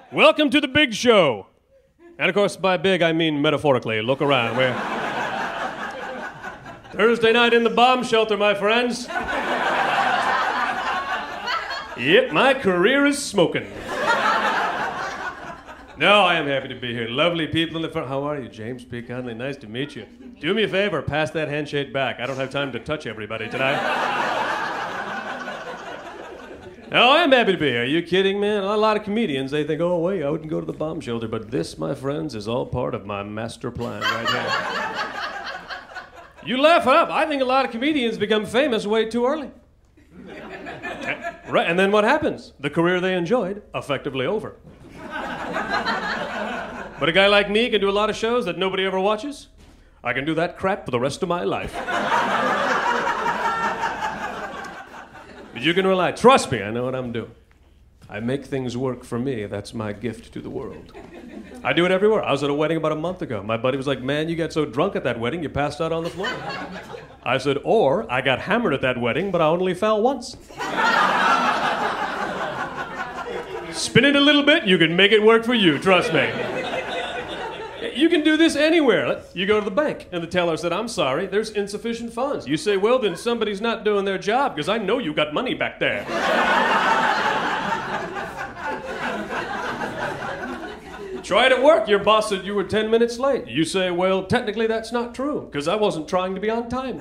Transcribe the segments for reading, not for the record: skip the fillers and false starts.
Welcome to the big show. And of course, by big, I mean metaphorically. Look around. We're Thursday night in the bomb shelter, my friends. Yep, my career is smoking. No, I am happy to be here. Lovely people in the front. How are you, James P. Connolly? Nice to meet you. Do me a favor, pass that handshake back. I don't have time to touch everybody tonight. No, I am happy to be here. Are you kidding, man? A lot of comedians, they think, oh, wait, I wouldn't go to the bomb shelter. But this, my friends, is all part of my master plan right here. You laugh up. I think a lot of comedians become famous way too early. Right, and then what happens? The career they enjoyed, effectively over. But a guy like me can do a lot of shows that nobody ever watches. I can do that crap for the rest of my life. But you can rely. Trust me, I know what I'm doing. I make things work for me. That's my gift to the world. I do it everywhere. I was at a wedding about a month ago. My buddy was like, man, you got so drunk at that wedding, you passed out on the floor. I said, or I got hammered at that wedding, but I only fell once. Spin it a little bit, you can make it work for you, trust me. You can do this anywhere. You go to the bank, and the teller said, I'm sorry, there's insufficient funds. You say, well, then somebody's not doing their job, because I know you got money back there. Try it at work. Your boss said you were 10 minutes late. You say, well, technically that's not true, because I wasn't trying to be on time.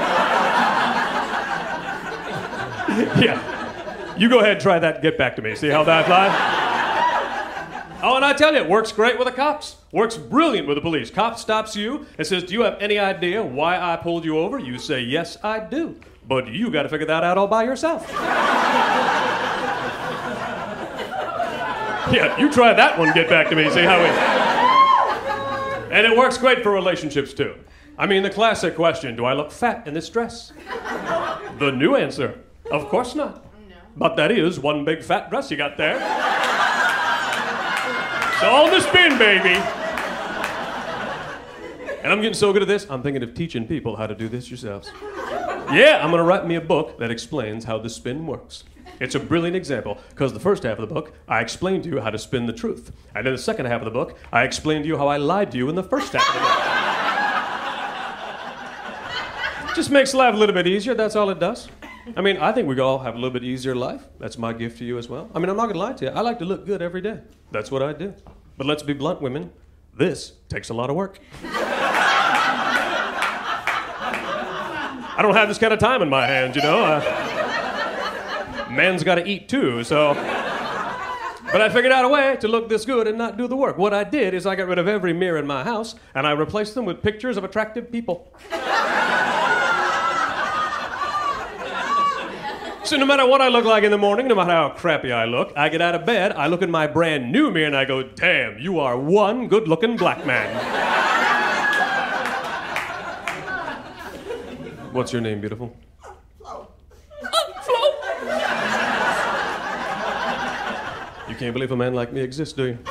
Yeah. You go ahead and try that and get back to me. See how that flies? Oh, and I tell you, it works great with the cops. Works brilliant with the police. Cop stops you and says, do you have any idea why I pulled you over? You say, yes, I do. But you got to figure that out all by yourself. Yeah, you try that one, get back to me, see how we... And it works great for relationships, too. I mean, the classic question, do I look fat in this dress? The new answer, of course not. No. But that is one big fat dress you got there. So on the spin, baby. And I'm getting so good at this, I'm thinking of teaching people how to do this yourselves. Yeah, I'm going to write me a book that explains how the spin works. It's a brilliant example, because the first half of the book, I explained to you how to spin the truth. And in the second half of the book, I explained to you how I lied to you in the first half of the book. Just makes life a little bit easier, that's all it does. I mean, I think we all have a little bit easier life. That's my gift to you as well. I mean, I'm not going to lie to you. I like to look good every day. That's what I do. But let's be blunt, women. This takes a lot of work. I don't have this kind of time in my hands, you know. Man's got to eat too, so... But I figured out a way to look this good and not do the work. What I did is I got rid of every mirror in my house, and I replaced them with pictures of attractive people. So no matter what I look like in the morning, no matter how crappy I look, I get out of bed, I look in my brand new mirror, and I go, damn, you are one good-looking black man. What's your name, beautiful? You can't believe a man like me exists, do you?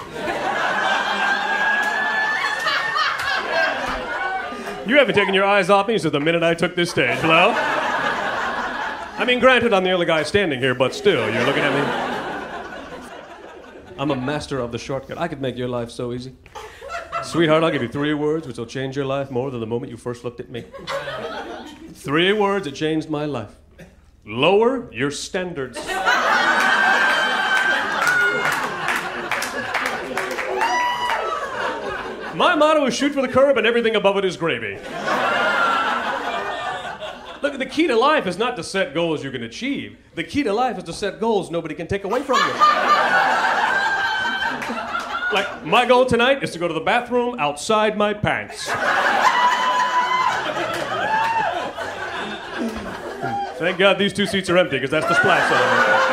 You haven't taken your eyes off me since the minute I took this stage, hello? I mean, granted, I'm the only guy standing here, but still, you're looking at me. I'm a master of the shortcut. I could make your life so easy. Sweetheart, I'll give you 3 words which will change your life more than the moment you first looked at me. 3 words that changed my life. Lower your standards. My motto is shoot for the curb and everything above it is gravy. Look, the key to life is not to set goals you can achieve. The key to life is to set goals nobody can take away from you. Like, my goal tonight is to go to the bathroom outside my pants. Thank God these 2 seats are empty, because that's the splash zone.